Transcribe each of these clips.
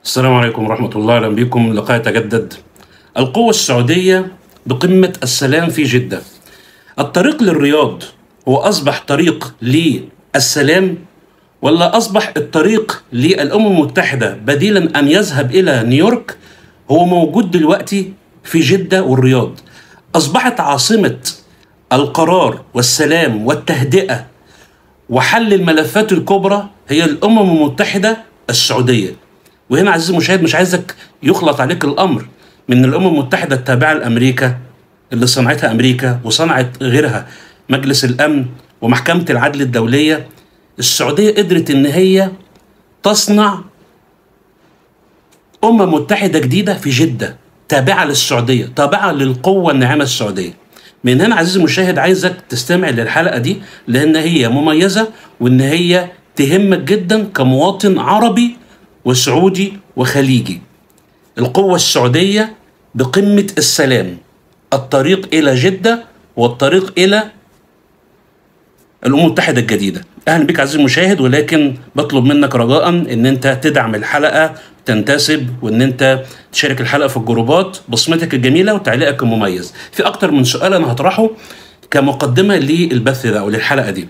السلام عليكم ورحمة الله، أهلا بكم. لقاء يتجدد. القوة السعودية بقمة السلام في جدة. الطريق للرياض هو أصبح طريق للسلام، ولا أصبح الطريق للأمم المتحدة بديلا أن يذهب إلى نيويورك؟ هو موجود دلوقتي في جدة والرياض. أصبحت عاصمة القرار والسلام والتهدئة وحل الملفات الكبرى هي الأمم المتحدة السعودية. وهنا عزيزي المشاهد مش عايزك يخلط عليك الأمر من الأمم المتحدة التابعة لأمريكا اللي صنعتها أمريكا وصنعت غيرها مجلس الأمن ومحكمة العدل الدولية. السعودية قدرت إن هي تصنع أمم متحدة جديدة في جدة تابعة للسعودية، تابعة للقوة الناعمة السعودية. من هنا عزيزي المشاهد عايزك تستمع للحلقة دي لأن هي مميزة وإن هي تهمك جدا كمواطن عربي وسعودي وخليجي. القوة السعودية بقمة السلام، الطريق إلى جدة والطريق إلى الأمم المتحدة الجديدة. أهلا بك عزيزي المشاهد، ولكن بطلب منك رجاء إن أنت تدعم الحلقة، تنتسب، وإن أنت تشارك الحلقة في الجروبات بصمتك الجميلة وتعليقك المميز. في أكتر من سؤال أنا هطرحه كمقدمة للبث ده أو للحلقة دي.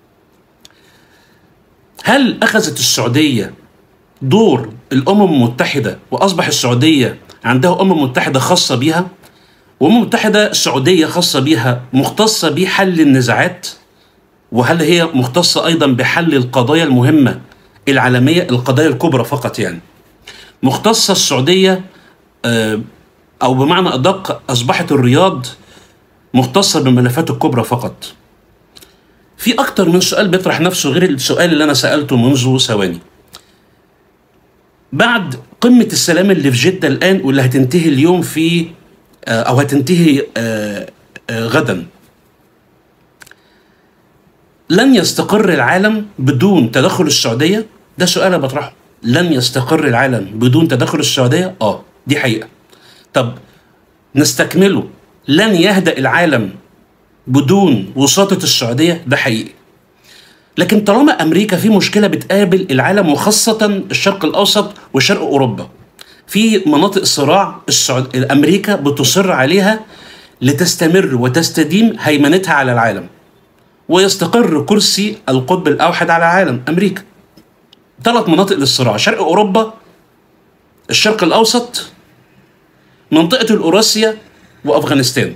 هل أخذت السعودية دور الأمم المتحدة وأصبح السعودية عندها أمم متحدة خاصة بها، وأمم متحدة سعودية خاصة بها مختصة بحل النزاعات؟ وهل هي مختصة أيضا بحل القضايا المهمة العالمية، القضايا الكبرى فقط؟ يعني مختصة السعودية أو بمعنى أدق أصبحت الرياض مختصة بالملفات الكبرى فقط؟ في أكتر من سؤال بيطرح نفسه غير السؤال اللي أنا سألته منذ ثواني. بعد قمة السلام اللي في جدة الآن واللي هتنتهي اليوم في أو هتنتهي غدا، لن يستقر العالم بدون تدخل السعودية؟ ده سؤال أنا بطرحه. لن يستقر العالم بدون تدخل السعودية؟ دي حقيقة. طب نستكمله، لن يهدأ العالم بدون وساطة السعودية؟ ده حقيقي. لكن طالما أمريكا في مشكلة بتقابل العالم وخاصة الشرق الأوسط وشرق أوروبا، في مناطق صراع أمريكا بتصر عليها لتستمر وتستديم هيمنتها على العالم ويستقر كرسي القطب الأوحد على العالم أمريكا. 3 مناطق للصراع: شرق أوروبا، الشرق الأوسط، منطقة الأوراسيا، وأفغانستان.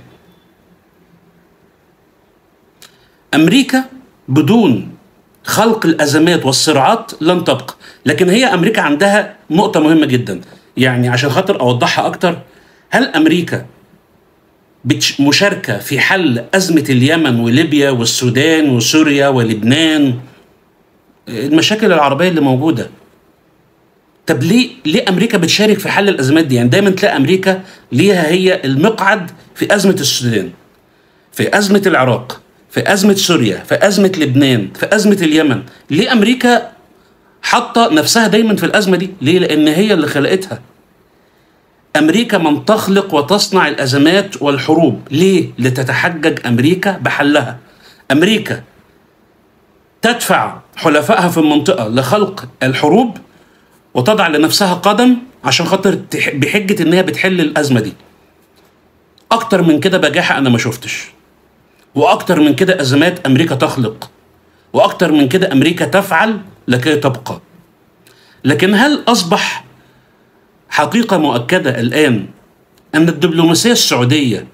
أمريكا بدون خلق الأزمات والصراعات لن تبقى. لكن هي أمريكا عندها نقطة مهمة جدا، يعني عشان خاطر أوضحها أكتر. هل أمريكا مشاركة في حل أزمة اليمن وليبيا والسودان وسوريا ولبنان، المشاكل العربية اللي موجودة؟ طب ليه أمريكا بتشارك في حل الأزمات دي؟ يعني دايما تلاقي أمريكا ليها هي المقعد في أزمة السودان، في أزمة العراق، في أزمة سوريا، في أزمة لبنان، في أزمة اليمن. ليه أمريكا حاطة نفسها دايما في الأزمة دي؟ ليه؟ لأن هي اللي خلقتها. أمريكا من تخلق وتصنع الأزمات والحروب. ليه؟ لتتحجج أمريكا بحلها. أمريكا تدفع حلفائها في المنطقة لخلق الحروب وتضع لنفسها قدم عشان خاطر بحجة إن هي بتحل الأزمة دي. أكتر من كده بجاحة أنا ما شفتش، وأكتر من كده أزمات أمريكا تخلق، وأكتر من كده أمريكا تفعل لكي تبقى. لكن هل أصبح حقيقة مؤكدة الآن أن الدبلوماسية السعودية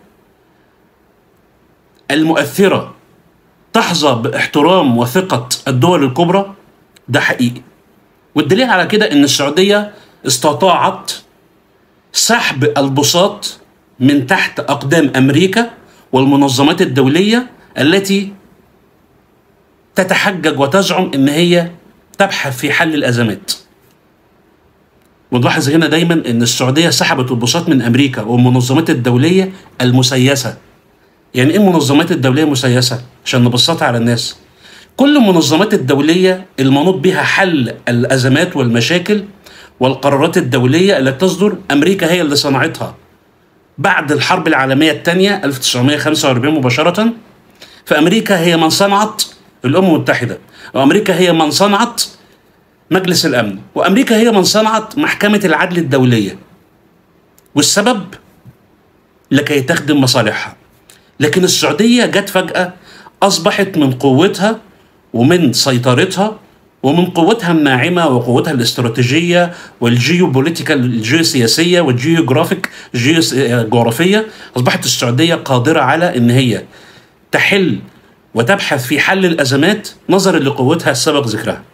المؤثرة تحظى باحترام وثقة الدول الكبرى؟ ده حقيقي. والدليل على كده أن السعودية استطاعت سحب البساط من تحت أقدام أمريكا والمنظمات الدولية التي تتحجج وتزعم أن هي تبحث في حل الأزمات. ونلاحظ هنا دايما أن السعودية سحبت البساط من أمريكا والمنظمات الدولية المسيسة. يعني إيه المنظمات الدولية مسيسة؟ عشان نبسطها على الناس، كل المنظمات الدولية المنوط بها حل الأزمات والمشاكل والقرارات الدولية التي تصدر، أمريكا هي اللي صنعتها بعد الحرب العالمية الثانية 1945 مباشرة. فأمريكا هي من صنعت الأمم المتحدة، وأمريكا هي من صنعت مجلس الأمن، وأمريكا هي من صنعت محكمة العدل الدولية، والسبب لكي تخدم مصالحها. لكن السعودية جت فجأة أصبحت من قوتها ومن سيطرتها ومن قوتها الناعمة وقوتها الاستراتيجية والجيوبوليتيكال الجيوسياسية والجغرافية، أصبحت السعودية قادرة على أن هي تحل وتبحث في حل الأزمات نظرا لقوتها السبق ذكرها.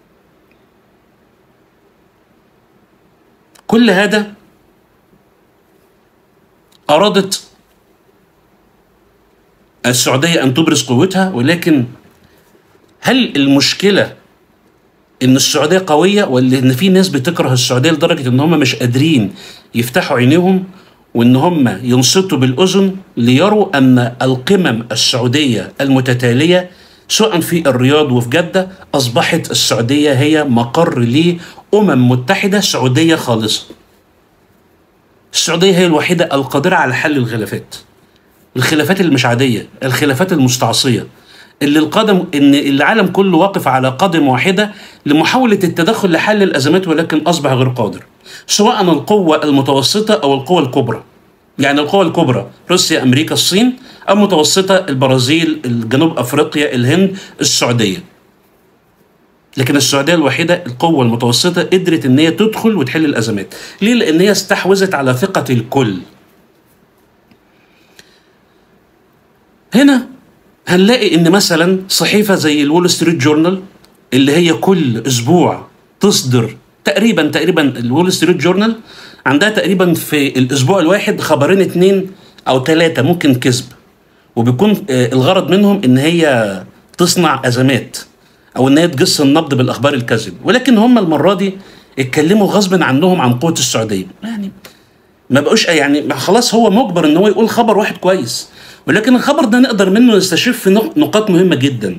كل هذا أرادت السعودية أن تبرز قوتها، ولكن هل المشكلة إن السعودية قوية، ولا إن في ناس بتكره السعودية لدرجة إن هم مش قادرين يفتحوا عينيهم وإن هم ينصتوا بالأذن ليروا أن القمم السعودية المتتالية سواء في الرياض وفي جدة أصبحت السعودية هي مقر لأمم متحدة سعودية خالصة. السعودية هي الوحيدة القادرة على حل الخلافات اللي مش عادية، الخلافات المستعصية اللي إن العالم كله واقف على قدم واحدة لمحاولة التدخل لحل الأزمات، ولكن أصبح غير قادر، سواء القوة المتوسطة أو القوة الكبرى. يعني القوة الكبرى روسيا، أمريكا، الصين، أو متوسطة البرازيل، الجنوب أفريقيا، الهند، السعودية. لكن السعودية الوحيدة القوة المتوسطة قدرت إن هي تدخل وتحل الأزمات. ليه؟ لأن هي استحوذت على ثقة الكل. هنا هنلاقي إن مثلا صحيفة زي الول ستريت جورنال اللي هي كل أسبوع تصدر تقريبا الول ستريت جورنال عندها تقريبا في الأسبوع الواحد خبرين 2 أو 3 ممكن كذب، وبيكون الغرض منهم إن هي تصنع أزمات أو إن هي تجس النبض بالأخبار الكذب. ولكن هم المرة دي اتكلموا غصب عنهم عن قوة السعودية، يعني ما بقوش يعني خلاص هو مجبر إن هو يقول خبر واحد كويس، ولكن الخبر ده نقدر منه نستشف في نقاط مهمة جدا.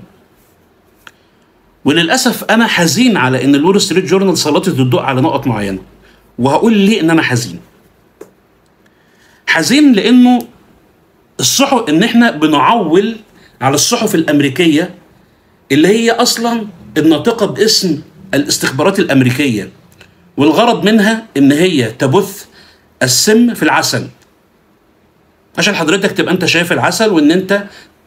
وللأسف أنا حزين على إن الول ستريت جورنال سلطت الضوء على نقط معينة، وهقول ليه إن أنا حزين لأنه الصحف، إن إحنا بنعول على الصحف الأمريكية اللي هي أصلا الناطقة باسم الاستخبارات الأمريكية، والغرض منها إن هي تبث السم في العسل عشان حضرتك تبقى أنت شايف العسل وإن أنت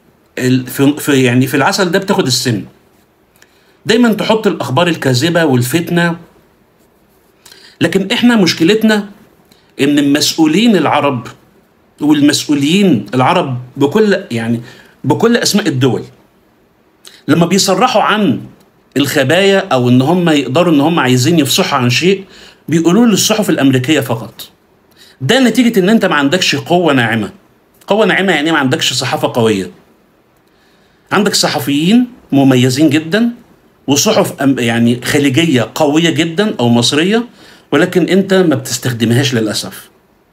في العسل ده بتاخد السم. دايما تحط الأخبار الكاذبة والفتنة. لكن إحنا مشكلتنا إن المسؤولين العرب والمسؤولين العرب بكل أسماء الدول لما بيصرحوا عن الخبايا أو إن هم يقدروا إن هم عايزين يفصحوا عن شيء بيقولوا للصحف الأمريكية فقط. ده نتيجة إن أنت ما عندكش قوة ناعمة. قوة ناعمة يعني ما عندكش صحافة قوية. عندك صحفيين مميزين جدا وصحف يعني خليجية قوية جدا أو مصرية، ولكن أنت ما بتستخدمهاش للأسف.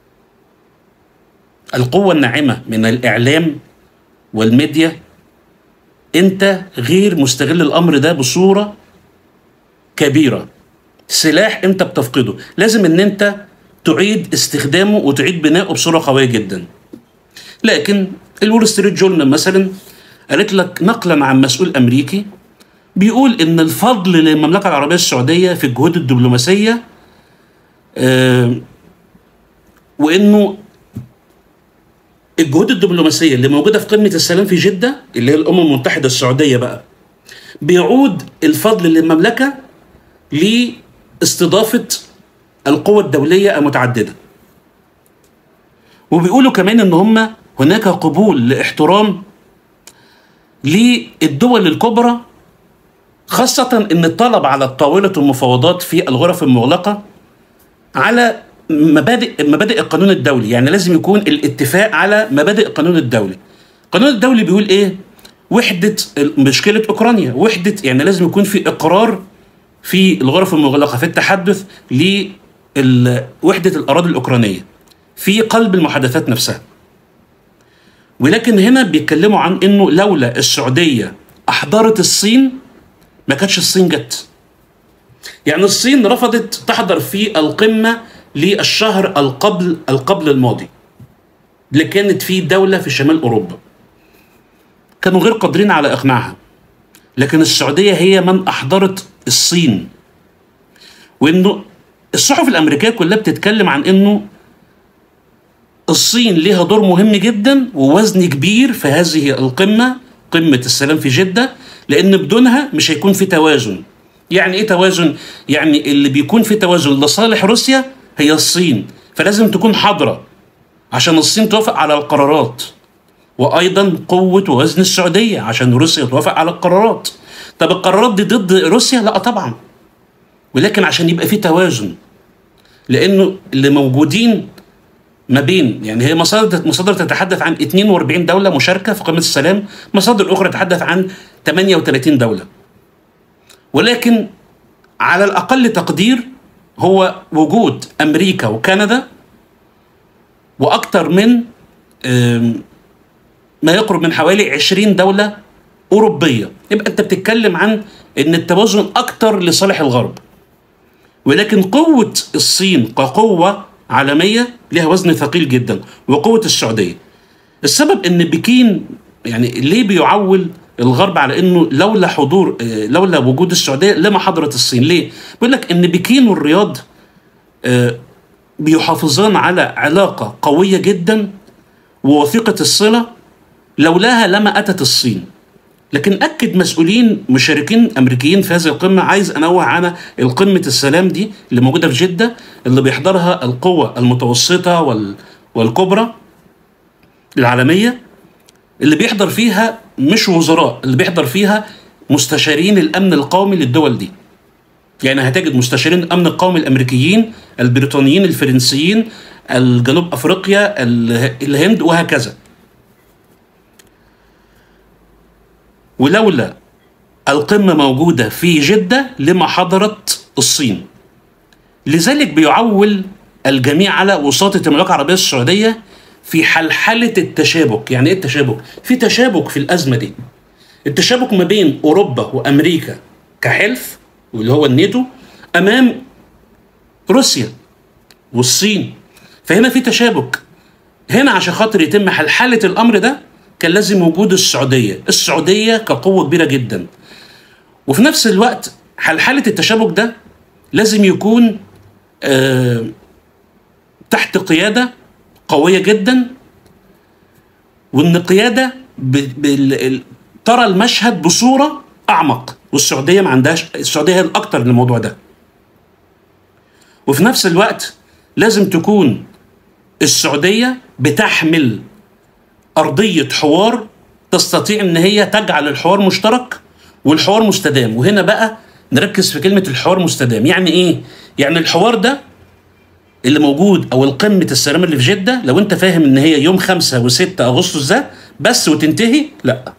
القوة الناعمة من الإعلام والميديا أنت غير مستغل الأمر ده بصورة كبيرة. سلاح أنت بتفقده، لازم أن أنت تعيد استخدامه وتعيد بناؤه بصورة قوية جدا. لكن الول ستريت جورنال مثلا قالت لك نقلا عن مسؤول أمريكي بيقول إن الفضل للمملكة العربية السعودية في الجهود الدبلوماسية، وإنه الجهود الدبلوماسية اللي موجودة في قمة السلام في جدة اللي هي الأمم المتحدة السعودية بقى، بيعود الفضل للمملكة لاستضافة القوى الدولية المتعددة. وبيقولوا كمان إن هم هناك قبول لاحترام للدول الكبرى، خاصة إن الطلب على طاولة المفاوضات في الغرف المغلقة على مبادئ القانون الدولي. يعني لازم يكون الاتفاق على مبادئ القانون الدولي. القانون الدولي بيقول إيه؟ وحدة مشكلة أوكرانيا، يعني لازم يكون في إقرار في الغرف المغلقة في التحدث لوحدة الأراضي الأوكرانية في قلب المحادثات نفسها. ولكن هنا بيتكلموا عن إنه لولا السعودية أحضرت الصين ما كانتش الصين جت. يعني الصين رفضت تحضر في القمة للشهر القبل الماضي اللي كانت في دولة في شمال أوروبا، كانوا غير قادرين على إقناعها. لكن السعودية هي من أحضرت الصين وانه الصحف الامريكيه كلها بتتكلم عن انه الصين ليها دور مهم جدا ووزن كبير في هذه القمه، قمه السلام في جده، لان بدونها مش هيكون في توازن. يعني ايه توازن؟ يعني اللي بيكون في توازن لصالح روسيا هي الصين، فلازم تكون حاضره عشان الصين توافق على القرارات، وايضا قوه ووزن السعوديه عشان روسيا توافق على القرارات. طب القرارات دي ضد روسيا؟ لا طبعا، ولكن عشان يبقى في توازن، لانه اللي موجودين ما بين، يعني هي مصادر تتحدث عن 42 دوله مشاركه في قمه السلام، مصادر اخرى تتحدث عن 38 دوله، ولكن على الاقل تقدير هو وجود امريكا وكندا واكثر من ما يقرب من حوالي 20 دوله اوروبيه. يبقى انت بتتكلم عن ان التوازن اكثر لصالح الغرب، ولكن قوه الصين كقوه عالميه لها وزن ثقيل جدا، وقوه السعوديه. السبب ان بكين، يعني ليه بيعول الغرب على انه لولا وجود السعوديه لما حضرت الصين؟ ليه؟ بيقول لك ان بكين والرياض بيحافظان على علاقه قويه جدا ووثيقه الصله، لولاها لما اتت الصين. لكن اكد مسؤولين مشاركين امريكيين في هذه القمه، عايز انوه على القمه السلام دي اللي موجوده في جده، اللي بيحضرها القوى المتوسطه والكبرى العالميه، اللي بيحضر فيها مش وزراء، اللي بيحضر فيها مستشارين الامن القومي للدول دي. يعني هتجد مستشارين الامن القومي الامريكيين، البريطانيين، الفرنسيين، الجنوب افريقيا، الهند، وهكذا. ولولا القمة موجودة في جدة لما حضرت الصين. لذلك بيعول الجميع على وساطة المملكة العربية السعودية في حلحلة التشابك. يعني ايه التشابك؟ في تشابك في الأزمة دي، التشابك ما بين أوروبا وأمريكا كحلف واللي هو الناتو أمام روسيا والصين. فهنا في تشابك. هنا عشان خاطر يتم حلحلة الأمر ده كان لازم وجود السعودية كقوة كبيرة جدا. وفي نفس الوقت حلحلة التشابك ده لازم يكون تحت قيادة قوية جدا، وان قيادة ترى المشهد بصورة أعمق، والسعودية ما عندهاش، السعودية هي الأكثر للموضوع ده. وفي نفس الوقت لازم تكون السعودية بتحمل أرضية حوار تستطيع أن هي تجعل الحوار مشترك والحوار مستدام. وهنا بقى نركز في كلمة الحوار مستدام. يعني إيه؟ يعني الحوار ده اللي موجود أو القمة السلام اللي في جدة، لو أنت فاهم أن هي يوم 5 و6 أغسطس ده بس وتنتهي، لا،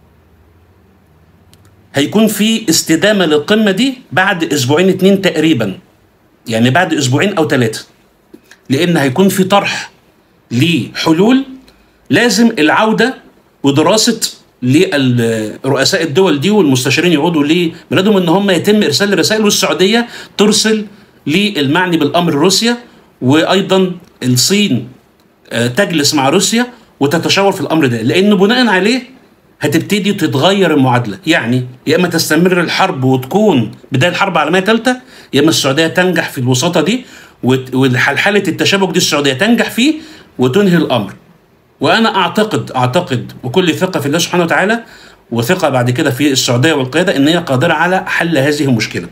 هيكون في استدامة للقمة دي بعد أسبوعين 2 تقريبا، يعني بعد أسبوعين أو 3، لأن هيكون في طرح لحلول لازم العودة ودراسة لرؤساء الدول دي والمستشارين يعودوا لبلادهم ان هم يتم ارسال رسائل، والسعودية ترسل للمعني بالامر روسيا، وايضا الصين تجلس مع روسيا وتتشاور في الامر ده، لان بناء عليه هتبتدي تتغير المعادلة. يعني يا اما تستمر الحرب وتكون بداية الحرب العالمية الثالثة، يا اما السعودية تنجح في الوساطة دي وحالة التشابك دي السعودية تنجح فيه وتنهي الامر. وانا اعتقد وكل ثقه في الله سبحانه وتعالى، وثقه بعد كده في السعوديه والقياده، ان هي قادره على حل هذه المشكله.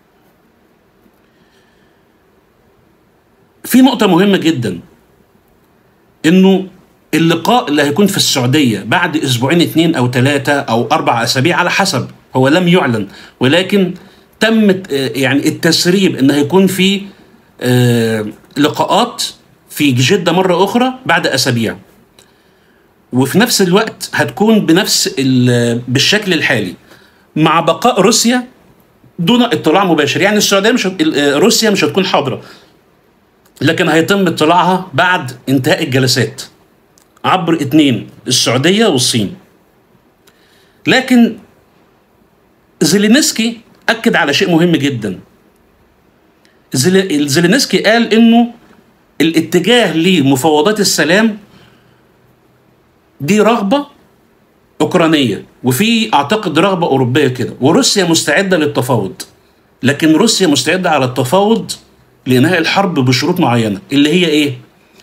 في نقطه مهمه جدا، انه اللقاء اللي هيكون في السعوديه بعد اسبوعين 2 أو 3 أو 4 أسابيع على حسب، هو لم يعلن، ولكن تم يعني التسريب ان هيكون في لقاءات في جده مره اخرى بعد اسابيع، وفي نفس الوقت هتكون بالشكل الحالي، مع بقاء روسيا دون اطلاع مباشر. يعني السعوديه روسيا مش هتكون حاضره، لكن هيتم اطلاعها بعد انتهاء الجلسات عبر 2، السعوديه والصين. لكن زيلينسكي اكد على شيء مهم جدا. زيلينسكي قال انه الاتجاه لمفاوضات السلام دي رغبة أوكرانية، وفي أعتقد رغبة أوروبية كده، وروسيا مستعدة للتفاوض. لكن روسيا مستعدة على التفاوض لإنهاء الحرب بشروط معينة، اللي هي إيه؟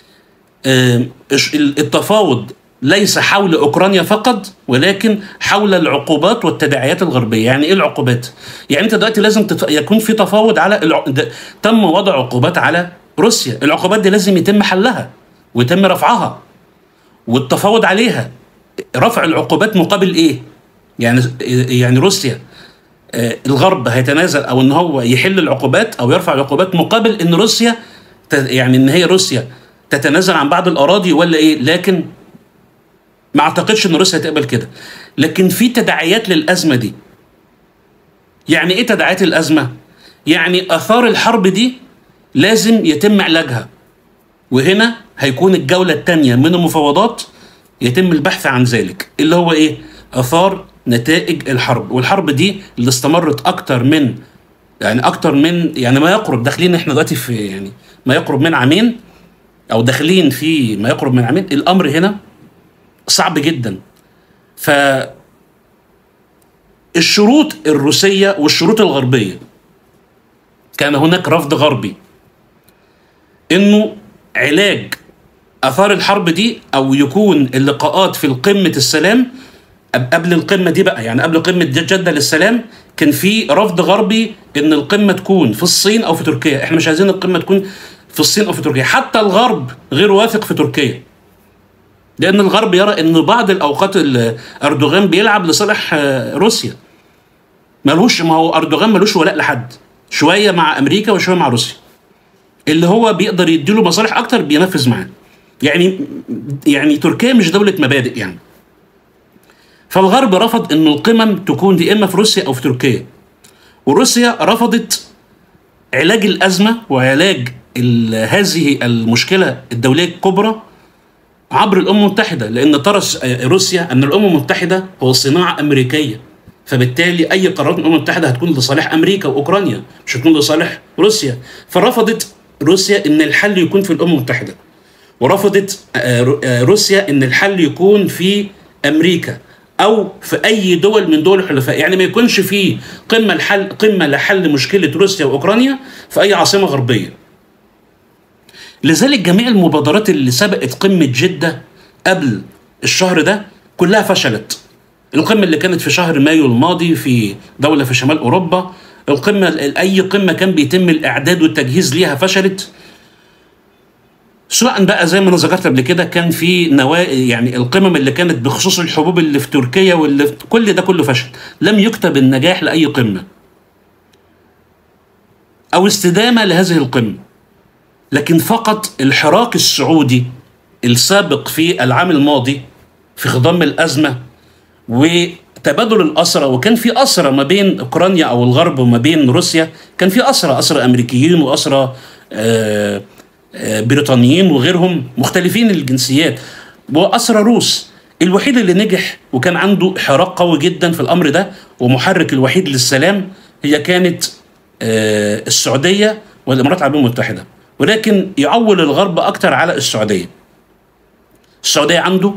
التفاوض ليس حول أوكرانيا فقط، ولكن حول العقوبات والتداعيات الغربية. يعني إيه العقوبات؟ يعني أنت دلوقتي لازم يكون في تفاوض على تم وضع عقوبات على روسيا، العقوبات دي لازم يتم حلها ويتم رفعها والتفاوض عليها. رفع العقوبات مقابل إيه؟ يعني روسيا، الغرب هيتنازل او ان هو يحل العقوبات او يرفع العقوبات مقابل ان روسيا يعني ان هي روسيا تتنازل عن بعض الاراضي ولا ايه؟ لكن ما اعتقدش ان روسيا هتقبل كده. لكن في تداعيات للازمه دي. يعني ايه تداعيات الازمه؟ يعني اثار الحرب دي لازم يتم علاجها، وهنا هيكون الجوله الثانيه من المفاوضات يتم البحث عن ذلك، اللي هو ايه؟ اثار نتائج الحرب. والحرب دي اللي استمرت اكتر من ما يقرب، داخلين احنا دلوقتي في يعني ما يقرب من عامين، او داخلين في ما يقرب من عامين. الامر هنا صعب جدا. فالشروط الروسية والشروط الغربية، كان هناك رفض غربي انه علاج اثار الحرب دي او يكون اللقاءات في قمة السلام قبل القمة دي بقى، يعني قبل قمة جدة للسلام كان في رفض غربي ان القمة تكون في الصين او في تركيا. احنا مش عايزين القمة تكون في الصين او في تركيا. حتى الغرب غير واثق في تركيا، لان الغرب يرى ان بعض الاوقات اردوغان بيلعب لصالح روسيا. ما هو اردوغان ملوش ولاء لحد، شوية مع امريكا وشوية مع روسيا. اللي هو بيقدر يديله مصالح اكتر بينفذ معاه. يعني تركيا مش دولة مبادئ يعني. فالغرب رفض ان القمم تكون دي اما في روسيا او في تركيا، وروسيا رفضت علاج الازمه وعلاج هذه المشكله الدوليه الكبرى عبر الامم المتحده، لان ترى روسيا ان الامم المتحده هو صناعه امريكيه، فبالتالي اي قرارات الامم المتحده هتكون لصالح امريكا واوكرانيا، مش هتكون لصالح روسيا. فرفضت روسيا ان الحل يكون في الامم المتحده، ورفضت روسيا ان الحل يكون في امريكا او في اي دول من دول الحلفاء. يعني ما يكونش في قمه لحل مشكله روسيا واوكرانيا في اي عاصمه غربيه. لذلك جميع المبادرات اللي سبقت قمه جده قبل الشهر ده كلها فشلت. القمه اللي كانت في شهر مايو الماضي في دوله في شمال اوروبا، اي قمه كان بيتم الاعداد والتجهيز ليها فشلت. سواء بقى زي ما انا ذكرت قبل كده، كان في يعني القمم اللي كانت بخصوص الحبوب اللي في تركيا كل ده كله فشل. لم يكتب النجاح لاي قمه او استدامه لهذه القمه، لكن فقط الحراك السعودي السابق في العام الماضي في خضم الازمه وتبادل الاسرى. وكان في اسرى ما بين اوكرانيا او الغرب وما بين روسيا، كان في اسرى امريكيين واسرى بريطانيين وغيرهم مختلفين الجنسيات، وأسرى روس. الوحيد اللي نجح وكان عنده حراك قوي جدا في الأمر ده ومحرك الوحيد للسلام هي كانت السعودية والإمارات العربية المتحدة. ولكن يعول الغرب أكتر على السعودية. السعودية عنده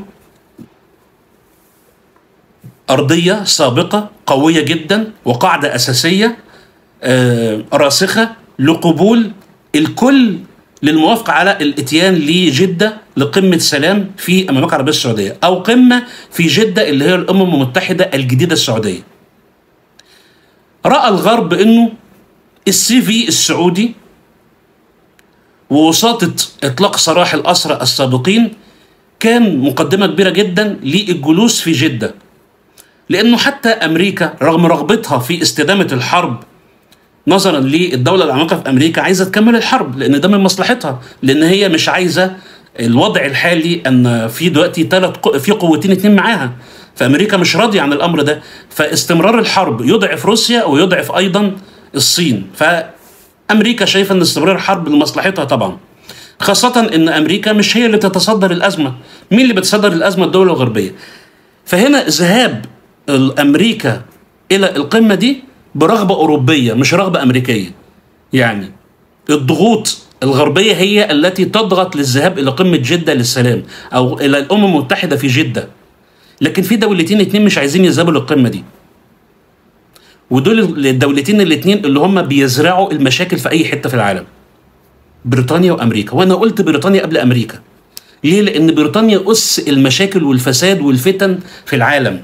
أرضية سابقة قوية جدا وقاعدة أساسية راسخة لقبول الكل للموافقة على الاتيان لجدة لقمة سلام في المملكة العربية السعودية، أو قمة في جدة اللي هي الأمم المتحدة الجديدة السعودية. رأى الغرب أنه الCV السعودي ووساطة إطلاق سراح الأسرى السابقين كان مقدمة كبيرة جدا للجلوس في جدة، لأنه حتى أمريكا رغم رغبتها في استدامة الحرب نظرا للدولة العميقة في أمريكا عايزة تكمل الحرب، لأن ده من مصلحتها، لأن هي مش عايزة الوضع الحالي أن في دلوقتي في قوتين اتنين معاها، فأمريكا مش راضية عن الأمر ده. فاستمرار الحرب يضعف روسيا ويضعف أيضا الصين. فأمريكا شايفة أن استمرار الحرب لمصلحتها طبعا، خاصة أن أمريكا مش هي اللي بتتصدر الأزمة. مين اللي بتصدر الأزمة؟ الدولة الغربية. فهنا ذهاب أمريكا إلى القمة دي برغبة أوروبية مش رغبة أمريكية. يعني الضغوط الغربية هي التي تضغط للذهاب إلى قمة جدة للسلام أو إلى الأمم المتحدة في جدة، لكن في دولتين اتنين مش عايزين يذهبوا للقمة دي. ودول الدولتين الاثنين اللي هم بيزرعوا المشاكل في اي حته في العالم، بريطانيا وامريكا. وانا قلت بريطانيا قبل امريكا. ليه؟ لان بريطانيا اس المشاكل والفساد والفتن في العالم.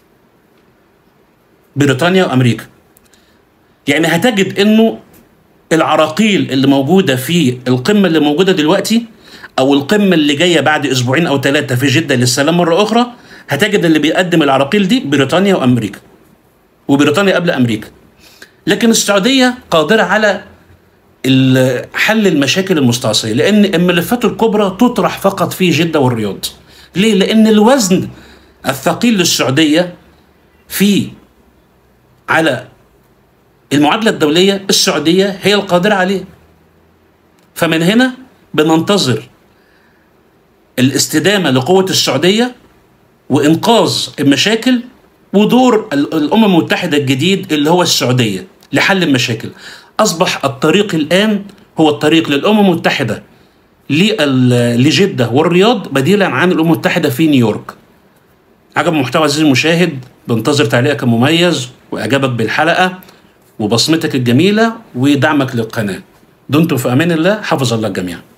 بريطانيا وامريكا. يعني هتجد انه العراقيل اللي موجوده في القمه اللي موجوده دلوقتي، او القمه اللي جايه بعد اسبوعين او 3 في جده للسلام مره اخرى، هتجد اللي بيقدم العراقيل دي بريطانيا وامريكا، وبريطانيا قبل امريكا. لكن السعوديه قادره على حل المشاكل المستعصيه، لان الملفات الكبرى تطرح فقط في جده والرياض. ليه؟ لان الوزن الثقيل للسعوديه في على المعادله الدوليه، السعوديه هي القادره عليه. فمن هنا بننتظر الاستدامه لقوه السعوديه وانقاذ المشاكل، ودور الامم المتحده الجديد اللي هو السعوديه لحل المشاكل. اصبح الطريق الان هو الطريق للامم المتحده لجده والرياض، بديلا عن الامم المتحده في نيويورك. عجب محتوى عزيزي المشاهد، بنتظر تعليقك المميز واعجابك بالحلقه وبصمتك الجميله ودعمك للقناه. دمتم في امان الله، حفظ الله الجميع.